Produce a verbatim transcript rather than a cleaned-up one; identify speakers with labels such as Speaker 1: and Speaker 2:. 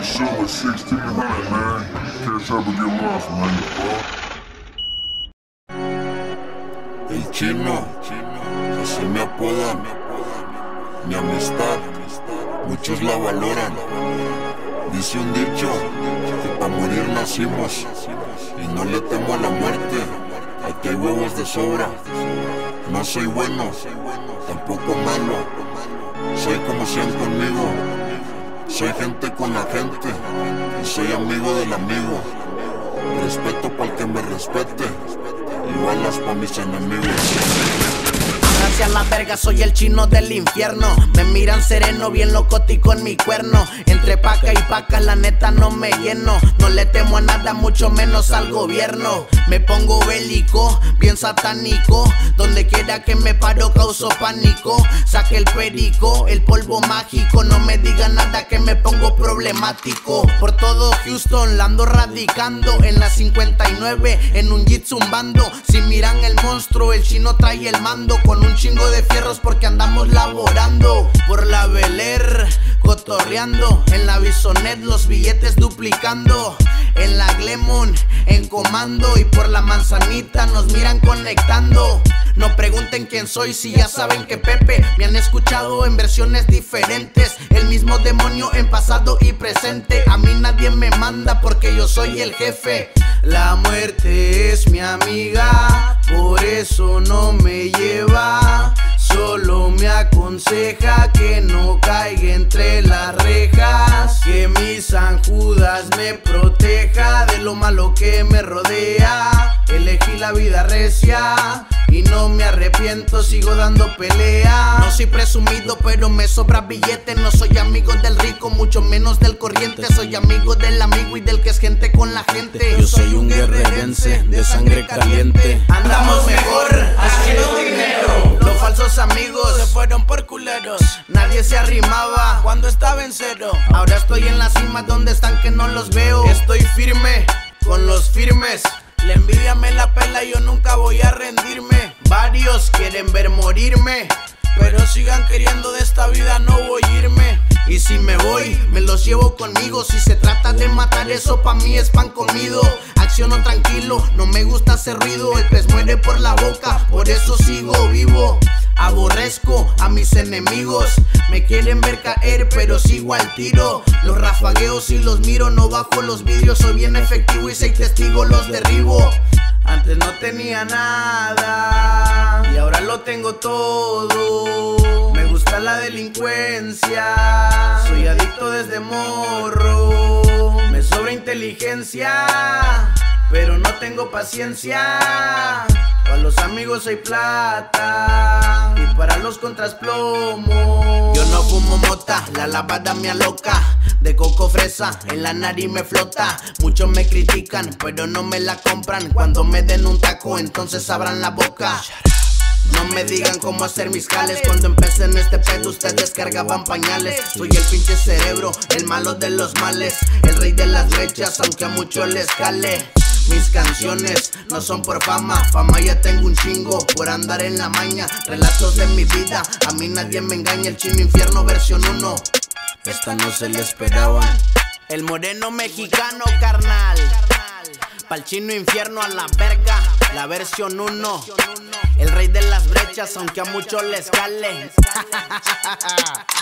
Speaker 1: this shit like sixteen hundred, man. Can't ever get lost, man.
Speaker 2: El chino, así me apodan. Mi amistad, muchos la valoran. Dice un dicho, que pa' morir nacimos. Y no le temo a la muerte, aquí hay huevos de sobra. No soy bueno, tampoco malo. Soy como sean conmigo. Soy gente con la gente. Y soy amigo del amigo. Respeto pa'l que me respete. Y balas pa' mis enemigos.
Speaker 3: Hacia la verga, soy el chino del infierno. Me miran sereno, bien locotico en mi cuerno. Entre paca y paca, la neta no me lleno. No le temo a nada, mucho menos al gobierno. Me pongo bélico, bien satánico. Donde quiera que me paro causo pánico. Saque el perico, el polvo mágico. No me digan nada que me pongo problemático. Por todo Houston la ando radicando. En la cincuenta y nueve, en un jeep zumbando. Si miran el monstruo, el chino trae el mando. Con un chingo de fierros porque andamos laborando. Por la Bel Air, cotorreando. En la Bisonet los billetes duplicando. En la Glemon, en comando. Y por la Manzanita nos miran conectando. No pregunten quién soy si ya saben que Pepe. Me han escuchado en versiones diferentes. El mismo demonio en pasado y presente. A mí nadie me manda porque yo soy el jefe. La muerte es mi amiga, por eso no me lleva. Solo me aconseja que no caiga entre las rejas. Que mi San Judas me proteja de lo malo que me rodea. Elegí la vida recia y no me arrepiento, sigo dando pelea. No soy presumido pero me sobra billete. No soy amigo del rico, mucho menos del corriente. Soy amigo del amigo y del que es gente con la gente.
Speaker 4: Yo soy un guerrerense de sangre caliente.
Speaker 3: Andamos mejor haciendo dinero. Los falsos amigos se fueron por culeros. Nadie se arrimaba cuando estaba en cero. Ahora estoy en la cima donde están que no los veo. Estoy firme con los firmes. La envidia me la pela y yo nunca voy a rendirme. Varios quieren ver morirme, pero sigan queriendo de esta vida, no voy a irme. Y si me voy, me los llevo conmigo. Si se trata de matar, eso pa' mí es pan comido. Acciono tranquilo, no me gusta hacer ruido. El pez muere por la boca, por eso sigo vivo. Aborrezco a mis enemigos. Me quieren ver caer, pero sigo al tiro. Los rafagueos y los miro, no bajo los vidrios. Soy bien efectivo y soy testigo, los derribo. Antes no tenía nada y ahora lo tengo todo. Me gusta la delincuencia, soy adicto desde morro. Me sobra inteligencia, pero no tengo paciencia. Para los amigos soy plata y para los contras plomo. Yo no fumo mota, la lavada me aloca. De coco fresa, en la nariz me flota. Muchos me critican, pero no me la compran. Cuando me den un taco, entonces abran la boca. No me digan cómo hacer mis jales. Cuando empecé en este pedo ustedes cargaban pañales. Soy el pinche cerebro, el malo de los males. El rey de las brechas, aunque a muchos les cale. Mis canciones no son por fama, fama ya tengo un chingo por andar en la maña. Relatos de mi vida, a mí nadie me engaña. El chino infierno versión uno, esta no se le esperaban. El moreno mexicano, carnal. Pa'l chino infierno a la verga, la versión uno. El rey de las brechas, aunque a muchos les cale.